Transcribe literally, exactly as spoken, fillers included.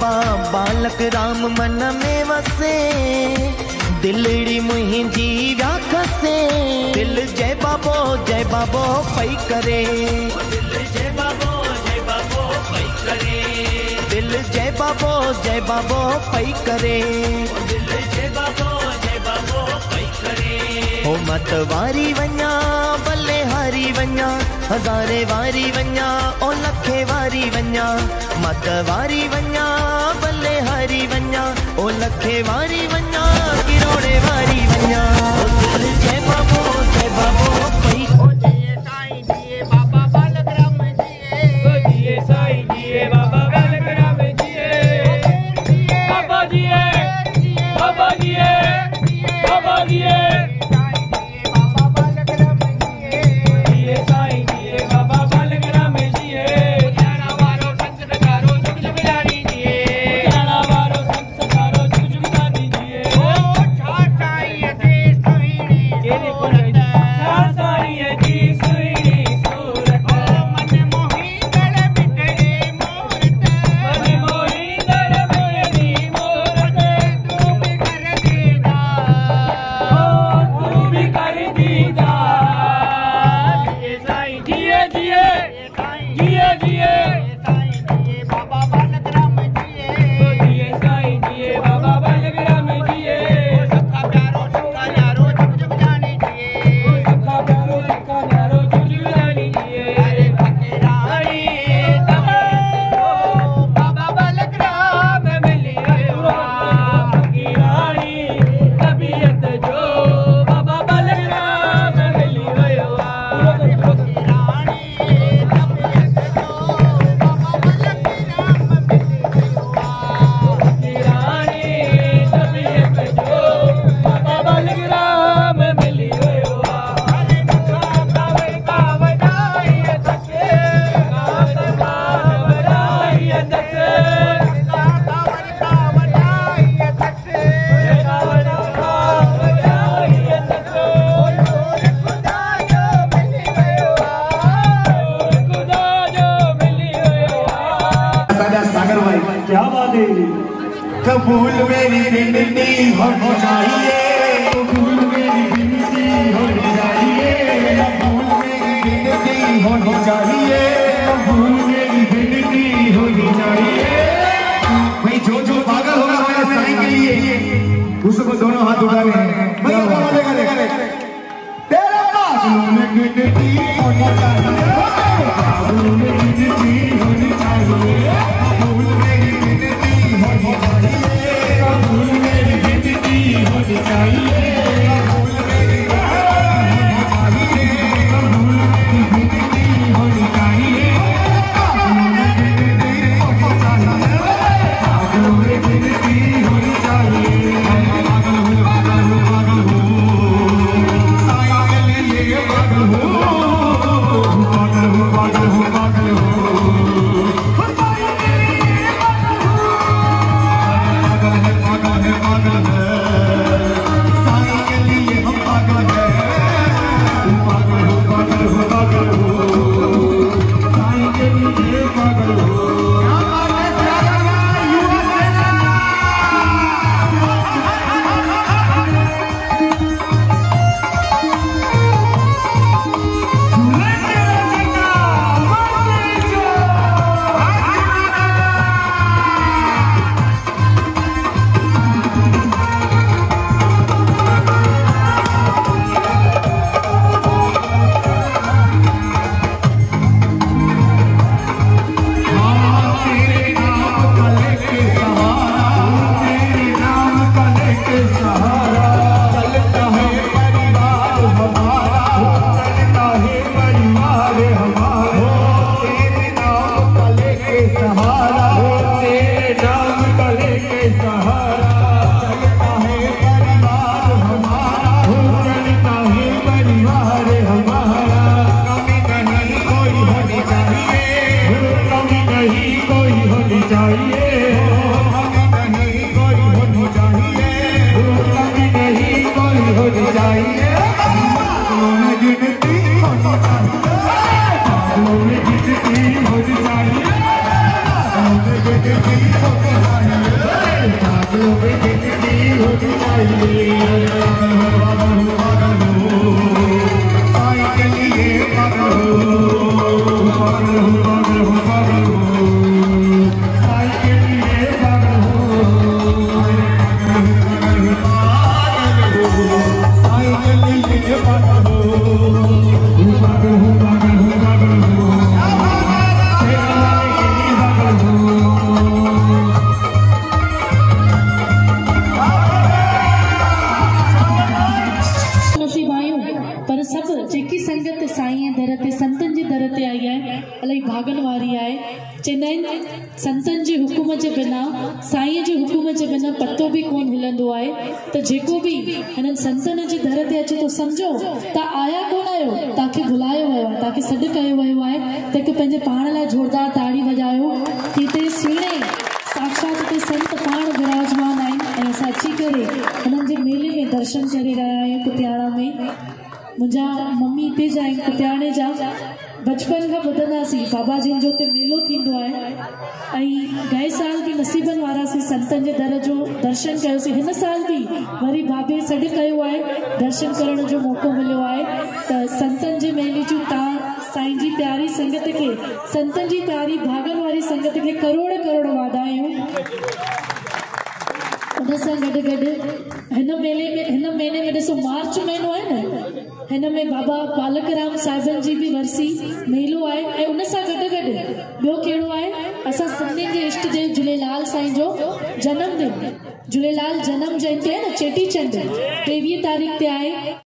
बाबा बालक राम मन में वसे, दिलड़ी मुहिंजी व्याखसे। दिल जय बाबो जय बाबो पई करे, दिल जय बाबो जय बाबो पई करे, दिल जय बाबो जय बाबो पई करे, दिल जय बाबो जय बाबो पई करे। हो मत वारी वन्या बल्ले हारी वन्या, हजारे वारी वन्या ओ लखे वारी वन्या। मत वारी वन्या बल्ले हारी वन्या ओ लखे वारी वन्या, किरोड़े वारी वन्या। दिल जय बाबो जय बाबो पई। ओ जिए साईं जिए बाबा बालक राम जिए, ओ जिए साईं जिए बाबा बालक राम जिए। बाबा जिए बाबा जिए बाबा जिए, बाबा बालक राम जिए। जिए साईं जिए बाबा बालक राम जिए। जाना वारो संत सदारो जुग जुग जानी जिए, जाना वारो संत सदारो जुग जुग जानी जिए। ओ छा साईं जी सुहिणी सूरत, छा साईं जी सुहिणी सूरत। ओ मन मोही दड़ बिटड़ी मूरत, मन मोही दड़ बिटड़ी मूरत। तू भी कर दीदार, ओ तू भी कर दीदार। जिए साईं जिए जिए जिए जिए, साईं जिए बाबा बालक राम जिए। जिए साईं जिए बाबा बालक राम जिए। सबका प्यारो सबका न्यारो जुग जुग जानी जिए, सबका प्यारो सबका न्यारो जुग जुग जानी जिए। अरे फकीरानी तबीयत जो बाबा बालक राम मिली रहा, फकीरानी तबीयत जो बाबा बालक राम मिली रहा। फकीरानी तबीयत जो बाबा बालक राम मिली रहा, फकीरानी तबीयत जो बाबा बालक राम मिली रहा। अरे कावड़ कावड़ाई सके, कावड़ कावड़ाई सके, कावड़ कावड़ाई सके, कावड़ कावड़ाई सके। खुदा जो मिली रहा, खुदा जो मिली रहा। सादा सागर भाई क्या बात है। कबूल मेरी विनती होनी चाहिए, कबूल मेरी विनती होनी चाहिए, कबूल मेरी विनती होनी चाहिए, कबूल मेरी विनती होनी चाहिए। भाई जो जो पागल होगा हमारे साईं के लिए, उसको दोनों हाथ उठाने हैं। भाई तेरे पागलों में विनती होनी चाहिए, कबूल मेरी विनती होनी चाहिए, कबूल मेरी विनती होनी चाहिए, कबूल मेरी विनती होनी चाहिए, कबूल मेरी विनती होनी चाहिए, कबूल मेरी विनती होनी चाहिए। पागल हो पागल हो पागल हो, साईं के लिए पागल हो, पागल हो पागल हो पागल हो, साईं के लिए पागल है पागल है पागल है, साईं के लिए हम पागल है। पागल हो पागल हो पागल हो, साईं के लिए पागल हो। क्या बात है सागर युवा सेना। संगत साईं दर ते संतन जे दर ते आई है इलाही भागन वारी आहे। चवंदा आहिनि संतन जे हुकुम जे बिना साईं जे हुकुम जे बिना पतो बि कोन हिलंदो आहे। त जेको बि हिननि संतन जे दर ते अचे थो सम्झो तव्हां आया कोन आहियो, तव्हांखे बुलायो वियो आहे, तव्हांखे सॾु कयो वियो आहे। त हिकु पंहिंजे पाण लाइ जोरदार ताड़ी वॼायो कि हिते सुहिणे साक्षात हिते संत पाण विराजमान आहिनि ऐं असां अची करे हिननि जे मेले में दर्शन करे रहिया आहियूं। कुतियाणा में मुंहिंजा मम्मी हिते जा आहिनि, कुतियाणे जा। बचपन खां ॿुधंदासीं बाबा जिन जो हिते मेलो थींदो आहे ऐं गए साल बि नसीबनि वारासीं संतनि जे दर जो दर्शन कयोसीं। हिन साल बि वरी बाबे सॾु कयो आहे, दर्शन करण जो मौक़ो मिलियो आहे। त संतनि जे मेले जूं तव्हां साईं जी प्यारी संगत खे, संतनि जी प्यारी भागन वारी संगत खे करोड़ करोड़ वाधायूं। उन सां गॾु गॾु हिन मेले में हिन महीने में ॾिसो मार्च महीनो आहे न, हिन में बाबा बालक राम साहिबनि जी बि वरसी मेलो आहे। ऐं उन सां गॾु गॾु ॿियो कहिड़ो आहे, असां सिंधियुनि जे इष्ट देव झूलेलाल साईं जो जनमदिन, झूलेलाल जनम जयंती आहे न, चेटीचंड टेवीह तारीख़ ते आहे।